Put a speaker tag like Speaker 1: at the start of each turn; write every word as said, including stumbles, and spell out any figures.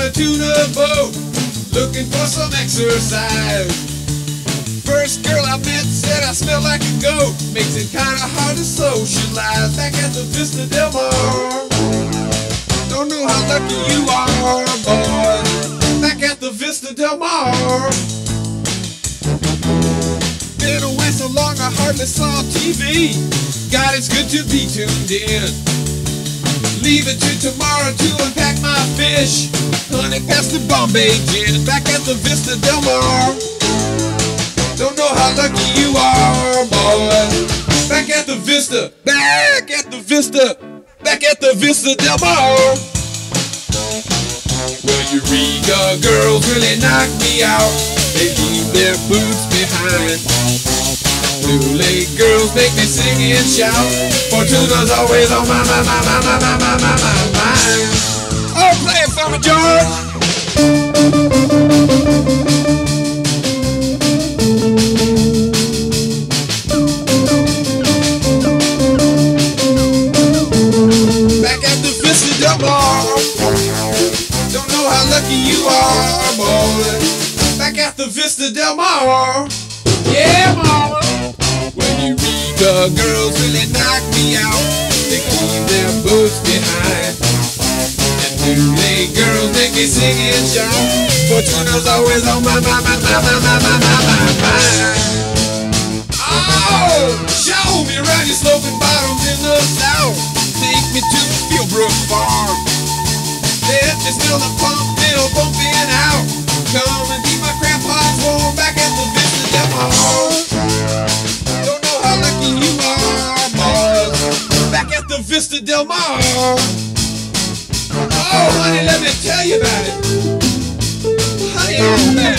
Speaker 1: a tuna boat, looking for some exercise. First girl I met said I smell like a goat, makes it kinda hard to socialize. Back at the Vista Del Mar, don't know how lucky you are, boy. Back at the Vista Del Mar. Been away so long I hardly saw T V. God, it's good to be tuned in. Leave it to tomorrow to unpack my fish. Honey, pass the Bombay gin. Back at the Vista Del Mar. Don't know how lucky you are, boy. Back at the Vista. Back at the Vista. Back at the Vista Del Mar. Well, Eureka girls really knock me out. They leave their boots behind. Blue Lake girls make me sing and shout. Fortuna's always on my, my, my, my, my, my, my, my, my mind. Oh, play it for me, George. Back at the Vista Del Mar. Don't know how lucky you are, boy. Back at the Vista Del Mar. Yeah, mama. When Eureka girls really knock me out, they leave their boots behind. And Blue Lake girls make me sing and shout. Fortuna's always on my, my, my, my, my, my, my, my, my mind. Oh, show me around your sloping bottoms in the south. Take me to Fieldbrook Farm. Let me smell the pump mill pumping out. Come and keep my crampons warm. Back at the Vista Del Mar. Don't know how lucky you are, boys. Back at the Vista Del Mar. Oh, honey, let me tell you about it. Honey, oh, man.